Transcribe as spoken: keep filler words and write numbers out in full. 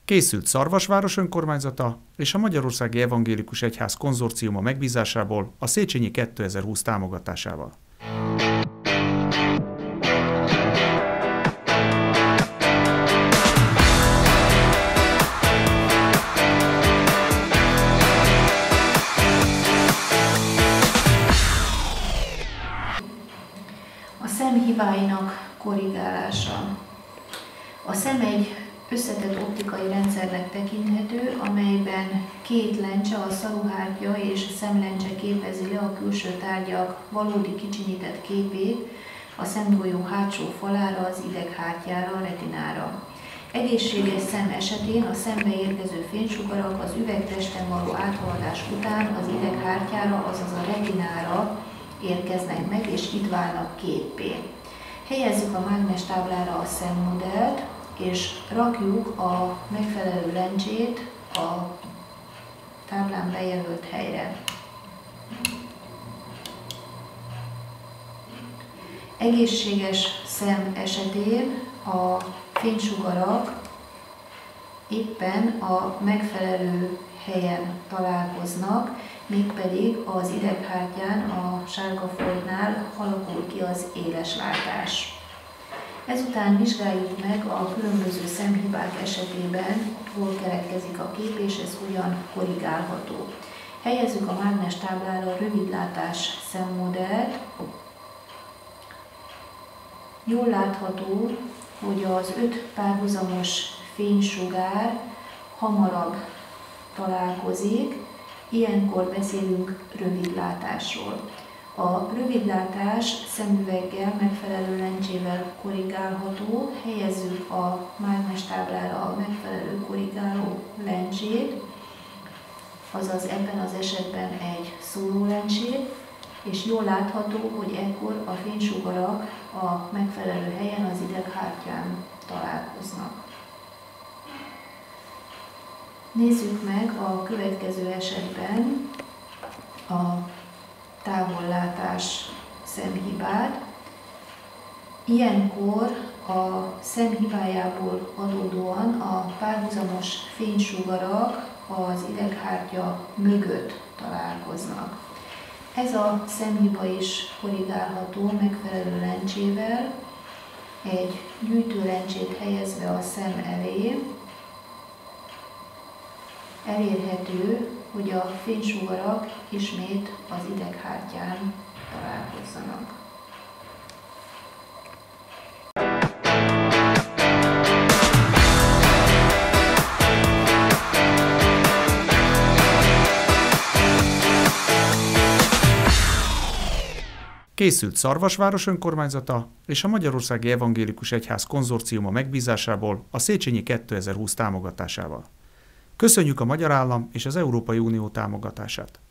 Készült Szarvasváros önkormányzata és a Magyarországi Evangélikus Egyház konzorciuma megbízásából a Széchenyi kétezer-húsz támogatásával. A szem hibáinak korrigálása. A szem egy összetett optikai rendszernek tekinthető, amelyben két lencse, a szaruhártya és a szemlencse képezi le a külső tárgyak valódi kicsinyített képét a szemgolyó hátsó falára, az ideghártyára, a retinára. Egészséges szem esetén a szembe érkező fénysugarak az üvegtesten való áthaladás után az ideghártyára, azaz a retinára érkeznek meg, és itt válnak képpé. Helyezzük a mágnestáblára a szemmodellt, és rakjuk a megfelelő lencsét a táblán bejelölt helyre. Egészséges szem esetén a fénysugarak éppen a megfelelő helyen találkoznak, mégpedig az ideghártyán, a sárga foltnál alakul ki az éles látás. Ezután vizsgáljuk meg a különböző szemhibák esetében, hol keletkezik a kép, és ez hogyan korrigálható. Helyezzük a mágnestáblára a rövidlátás szemmodellt. Jól látható, hogy az öt párhuzamos fénysugár hamarabb találkozik, ilyenkor beszélünk rövidlátásról. A rövidlátás szemüveggel, megfelelő lencsével korrigálható, helyezzük a mágnestáblára a megfelelő korrigáló lencsét, azaz ebben az esetben egy szólólencsét, és jól látható, hogy ekkor a fénysugarak a megfelelő helyen, az ideghártyán találkoznak. Nézzük meg a következő esetben a távollátás szemhibát. Ilyenkor a szemhibájából adódóan a párhuzamos fénysugarak az ideghártya mögött találkoznak. Ez a szemhiba is korrigálható megfelelő lencsével, egy gyűjtőlencsét helyezve a szem elé. Elérhető, hogy a fénysugarak ismét az ideghártyán találkozzanak. Készült Szarvasváros önkormányzata és a Magyarországi Evangélikus Egyház konzorciuma megbízásából a Széchenyi kétezer-húsz támogatásával. Köszönjük a Magyar Állam és az Európai Unió támogatását!